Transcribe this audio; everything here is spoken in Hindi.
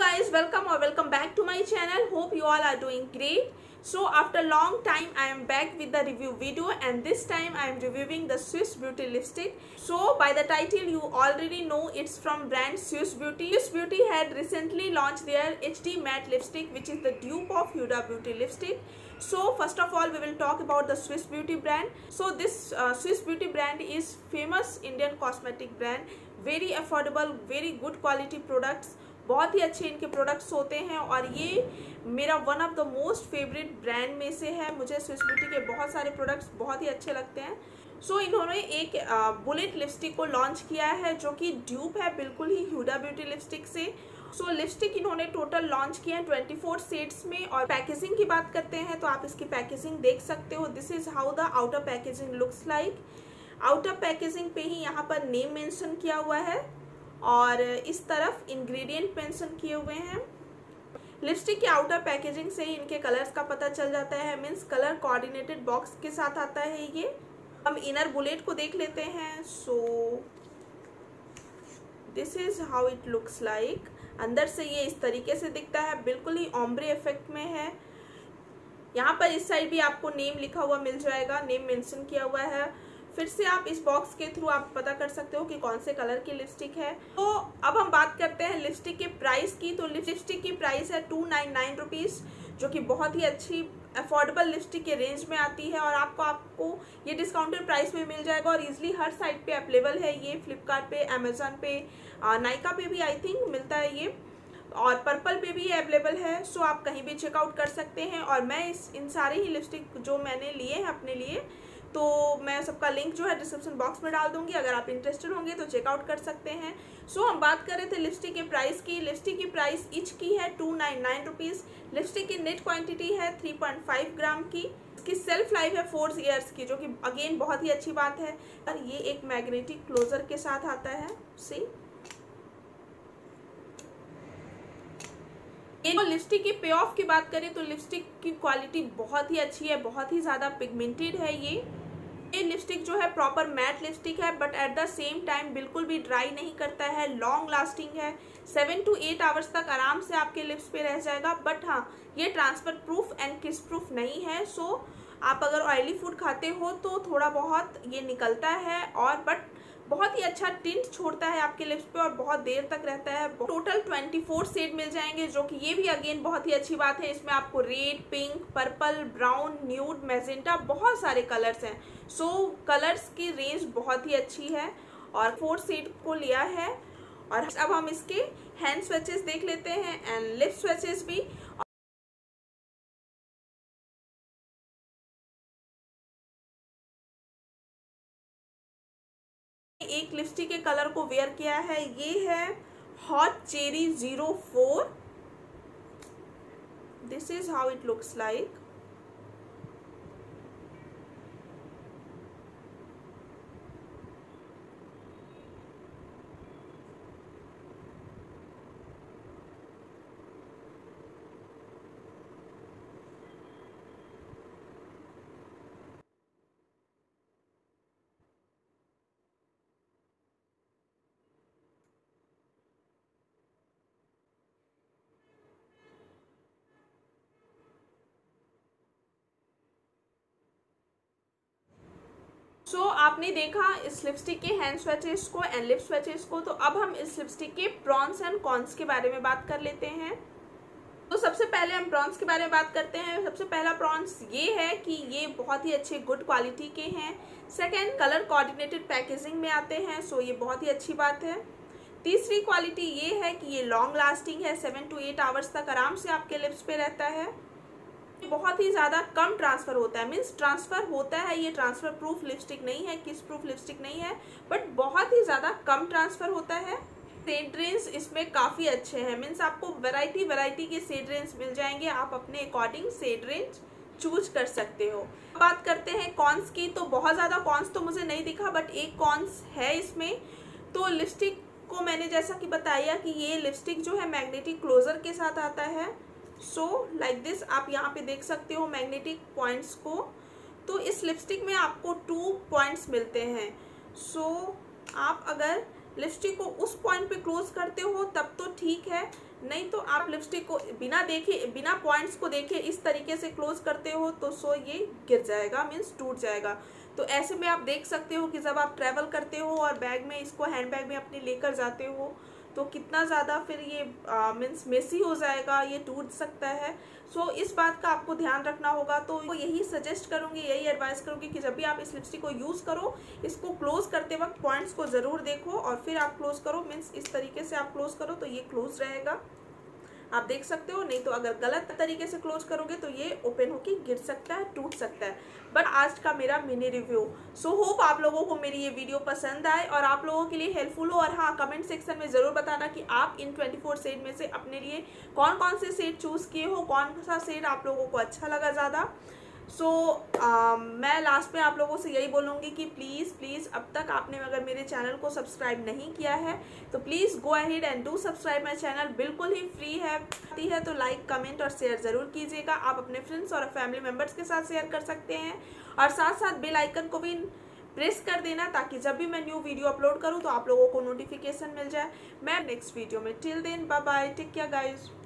guys, welcome back to my channel. Hope you all are doing great. So after long time I am back with the review video, and this time I am reviewing the Swiss Beauty lipstick. So by the title you already know it's from brand Swiss Beauty. Swiss Beauty had recently launched their HD matte lipstick, which is the dupe of Huda Beauty lipstick. So first of all we will talk about the Swiss Beauty brand. So this Swiss Beauty brand is famous Indian cosmetic brand, very affordable, very good quality products, बहुत ही अच्छे इनके प्रोडक्ट्स होते हैं और ये मेरा one of the most favourite brand में से है। मुझे स्विस ब्यूटी के बहुत सारे प्रोडक्ट्स बहुत ही अच्छे लगते हैं। सो इन्होंने एक बुलेट लिपस्टिक को लॉन्च किया है जो कि ड्यूप है बिल्कुल ही हुडा ब्यूटी लिपस्टिक से। सो लिपस्टिक इन्होंने टोटल लॉन्च किया है 24 शेड्स में। और पैकेजिंग की बात करते हैं तो आप इसकी पैकेजिंग देख सकते हो। This is how the outer packaging looks like. Outer packaging पे ही यहाँ पर नेम मेंशन किया हुआ है और इस तरफ इंग्रेडिएंट मेंशन किए हुए हैं। लिपस्टिक के आउटर पैकेजिंग से ही इनके कलर्स का पता चल जाता है, मीन्स कलर कोऑर्डिनेटेड बॉक्स के साथ आता है ये। हम इनर बुलेट को देख लेते हैं। So this is how it looks like. अंदर से ये इस तरीके से दिखता है, बिल्कुल ही ओम्ब्रे इफेक्ट में है। यहाँ पर इस साइड भी आपको नेम लिखा हुआ मिल जाएगा, नेम मेंशन किया हुआ है। फिर से आप इस बॉक्स के थ्रू आप पता कर सकते हो कि कौन से कलर की लिपस्टिक है। तो अब हम बात करते हैं लिपस्टिक के प्राइस की। तो लिपस्टिक की प्राइस है 299 रुपीज़, जो कि बहुत ही अच्छी अफोर्डेबल लिपस्टिक के रेंज में आती है और आपको ये डिस्काउंटेड प्राइस में मिल जाएगा और इजीली हर साइट पे अवेलेबल है। ये फ्लिपकार्ट पे, अमेजोन पे, नायका पे भी आई थिंक मिलता है ये, और पर्पल पे भी अवेलेबल है। सो आप कहीं भी चेकआउट कर सकते हैं। और मैं इन सारे ही लिपस्टिक जो मैंने लिए हैं अपने लिए, तो मैं सबका लिंक जो है डिस्क्रिप्शन बॉक्स में डाल दूंगी। अगर आप इंटरेस्टेड होंगे तो चेकआउट कर सकते हैं। सो हम बात कर रहे थे लिपस्टिक के प्राइस की। लिपस्टिक की प्राइस ईच की है 299 रुपीज़। लिपस्टिक की नेट क्वांटिटी है 3.5 ग्राम की। इसकी सेल्फ लाइफ है 4 ईयर्स की, जो कि अगेन बहुत ही अच्छी बात है। और ये एक मैग्नेटिक क्लोजर के साथ आता है। सी लिपस्टिक की पे ऑफ की बात करें तो लिपस्टिक की क्वालिटी बहुत ही अच्छी है, बहुत ही ज़्यादा पिगमेंटेड है ये लिपस्टिक जो है प्रॉपर मैट लिपस्टिक है, but at the same time बिल्कुल भी ड्राई नहीं करता है, लॉन्ग लास्टिंग है। 7 to 8 आवर्स तक आराम से आपके लिप्स पे रह जाएगा। बट हाँ, ये transfer proof and kiss proof नहीं है। सो आप अगर ऑयली फूड खाते हो तो थोड़ा बहुत ये निकलता है, और बट बहुत ही अच्छा टिंट छोड़ता है आपके लिप्स पे और बहुत देर तक रहता है। टोटल 24 शेड मिल जाएंगे, जो कि ये भी अगेन बहुत ही अच्छी बात है। इसमें आपको red, pink, purple, brown, nude, magenta, बहुत सारे कलर्स हैं। सो कलर्स की रेंज बहुत ही अच्छी है और 4 शेड को लिया है। और अब हम इसके हैंड स्विचेस देख लेते हैं एंड लिप स्विचेस भी। एक लिपस्टिक के कलर को वेयर किया है, ये है hot cherry 04। This is how it looks like. So आपने देखा इस लिपस्टिक के हैंड स्विचेस को एंड लिप स्विचेस को। तो अब हम इस लिपस्टिक के प्रॉन्स एंड कॉन्स के बारे में बात कर लेते हैं। तो सबसे पहले हम प्रॉन्स के बारे में बात करते हैं। सबसे पहला प्रॉन्स ये है कि ये बहुत ही अच्छे गुड क्वालिटी के हैं। सेकंड, कलर कोऑर्डिनेटेड पैकेजिंग में आते हैं, सो ये बहुत ही अच्छी बात है। तीसरी क्वालिटी ये है कि ये लॉन्ग लास्टिंग है, 7 to 8 आवर्स तक आराम से आपके लिप्स पे रहता है। बहुत ही ज़्यादा कम ट्रांसफ़र होता है, मीन्स ट्रांसफ़र होता है, ये ट्रांसफ़र प्रूफ लिपस्टिक नहीं है, किस प्रूफ लिपस्टिक नहीं है, बट बहुत ही ज़्यादा कम ट्रांसफ़र होता है। शेड रेंज इसमें काफ़ी अच्छे हैं, मीन्स आपको वैरायटी के शेड रेंज मिल जाएंगे। आप अपने अकॉर्डिंग शेड रेंज चूज कर सकते हो। बात करते हैं कॉन्स की। तो बहुत ज़्यादा कॉन्स तो मुझे नहीं दिखा, बट एक कॉन्स है इसमें। तो लिपस्टिक को मैंने जैसा कि बताया कि ये लिपस्टिक जो है मैग्नेटिक क्लोजर के साथ आता है। सो लाइक दिस आप यहाँ पे देख सकते हो मैग्नेटिक पॉइंट्स को। तो इस लिपस्टिक में आपको 2 पॉइंट्स मिलते हैं। सो आप अगर लिपस्टिक को उस पॉइंट पे क्लोज करते हो तब तो ठीक है, नहीं तो आप लिपस्टिक को बिना देखे, बिना पॉइंट्स को देखे इस तरीके से क्लोज करते हो तो सो ये गिर जाएगा, मीन्स टूट जाएगा। तो ऐसे में आप देख सकते हो कि जब आप ट्रैवल करते हो और बैग में इसको हैंड बैग में अपने लेकर जाते हो तो कितना ज़्यादा फिर ये मीन्स मेसी हो जाएगा, ये टूट सकता है। सो इस बात का आपको ध्यान रखना होगा। तो यही सजेस्ट करूँगी, यही एडवाइस करूँगी कि जब भी आप इस लिपस्टिक को यूज़ करो, इसको क्लोज करते वक्त पॉइंट्स को ज़रूर देखो और फिर आप क्लोज करो। मीन्स इस तरीके से आप क्लोज करो तो ये क्लोज रहेगा, आप देख सकते हो। नहीं तो अगर गलत तरीके से क्लोज करोगे तो ये ओपन होके गिर सकता है, टूट सकता है। बट आज का मेरा मिनी रिव्यू, सो होप आप लोगों को मेरी ये वीडियो पसंद आए और आप लोगों के लिए हेल्पफुल हो। और हाँ, कमेंट सेक्शन में ज़रूर बताना कि आप इन 24 शेड में से अपने लिए कौन कौन से शेड चूज़ किए हो, कौन सा शेड आप लोगों को अच्छा लगा ज़्यादा। सो मैं लास्ट में आप लोगों से यही बोलूँगी कि प्लीज़ अब तक आपने अगर मेरे चैनल को सब्सक्राइब नहीं किया है तो please go ahead and do subscribe my channel. बिल्कुल ही फ्री है तो लाइक, कमेंट और शेयर ज़रूर कीजिएगा। आप अपने फ्रेंड्स और फैमिली मेम्बर्स के साथ शेयर कर सकते हैं और साथ साथ बेल आइकन को भी प्रेस कर देना ताकि जब भी मैं न्यू वीडियो अपलोड करूँ तो आप लोगों को नोटिफिकेशन मिल जाए। मैं नेक्स्ट वीडियो में, till then bye bye, take care guys.